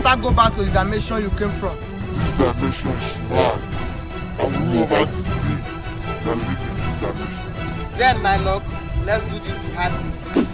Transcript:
better go back to the dimension you came from. This dimension is mine. I will rule over this being that live in this dimension. Then, my luck, let's do this the hard way.